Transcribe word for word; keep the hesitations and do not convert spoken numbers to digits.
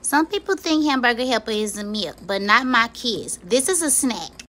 Some people think Hamburger Helper is a milk, but not my kids. This is a snack.